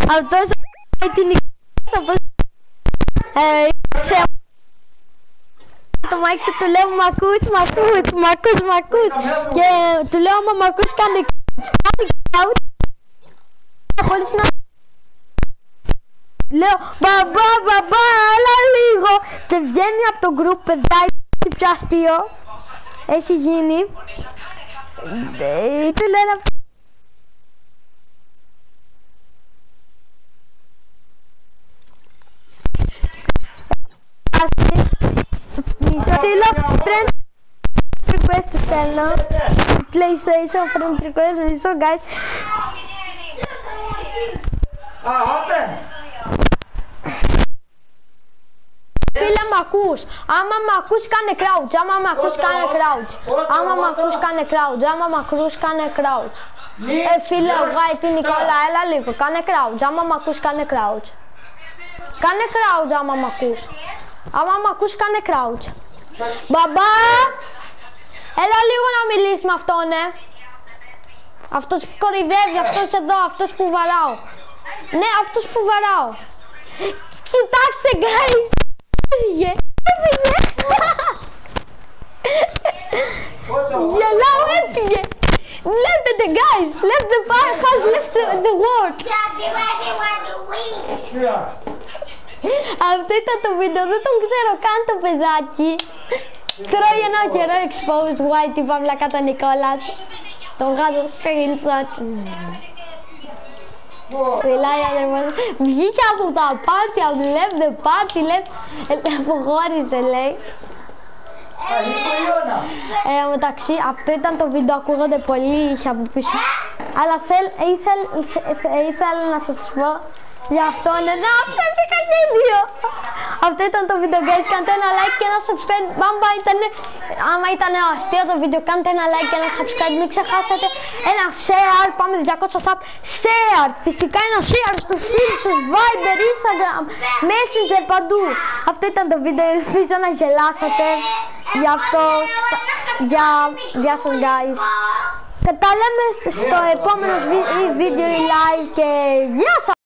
Αυτός την το μάικ του λέω μ' ακούς και του λέω άμα μ' ακούς κάνει couch χωρίς να λέω μπαμπά έλα λίγο και βγαίνει από το group παιδάκι πιο αστείο έχει γίνει του λένε στείλω friend request του στέλνω PlayStation friend request μισό guys φίλε μ' ακούς, άμα μ' ακούς κάνε crouch, άμα μ' ακούς κάνε crouch φίλε ο Γάιτη Νικόλα έλα λίγο, κάνε crouch, άμα μ' ακούς κάνε crouch άμα μ' ακούς κάνε crouch μπαμπά έλα λίγο να μιλήσεις με αυτόν αυτός που κορυδεύει, αυτός εδώ, αυτός που βαράω ναι αυτός που βαράω κοιτάξτε guys έφυγε γελάω έφυγε βλέπετε guys left the bar has left the world αυτό ήταν το βίντεο, δεν τον ξέρω καν το παιδάκι τρώει ένα καιρό exposed white παύλα κάτω Νικόλας τον βγάζω screenshot μιλάει αδερφός βγήκε από τα πάρτι από left the party αποχώρησε λέει μεταξύ αυτό ήταν το βίντεο ακούγονται πολύ είχε από πίσω αλλά ήθελα να σας πω γι' αυτό ναι, αυτό είχα ίδιο. Αυτό ήταν το βίντεο guys, κάντε ένα like και ένα subscribe. Άμα ήταν αστείο το βίντεο, κάντε ένα like και ένα subscribe. Μην ξεχάσετε ένα share, πάμε 200 sub. Share, φυσικά ένα share στους φίλους σας, Viber, Instagram, Messenger, παντού. Αυτό ήταν το βίντεο, ελπίζω να γελάσατε. Γι' αυτό, γεια σας guys. Και τα λέμε στο επόμενο βίντεο live και γεια σας.